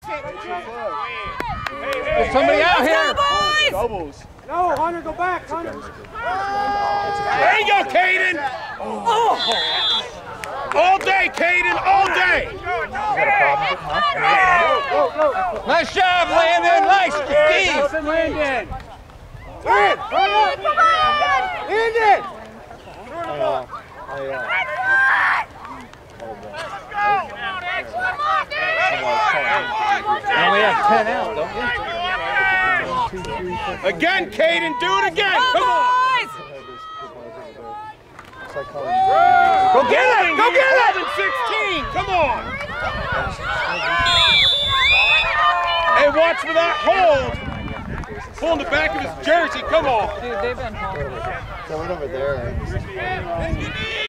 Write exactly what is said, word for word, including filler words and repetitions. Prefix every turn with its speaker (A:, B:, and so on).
A: There's somebody out here.
B: Doubles.
C: No, Hunter, go back, Hunter.
B: There you go, Caden. Oh. All day, Caden, all day.
A: Nice job, Landon. Nice, Steve.
C: Landon.
D: Landon. Landon.
A: And we have ten out, don't we?
B: Again, Caden, do it again. Come on. Go get it! Go get it! eleven sixteen, come on! Hey, watch for that hold! Pulling the back of his jersey, come on!
A: Dude, they've been holding.
D: Throw it over there.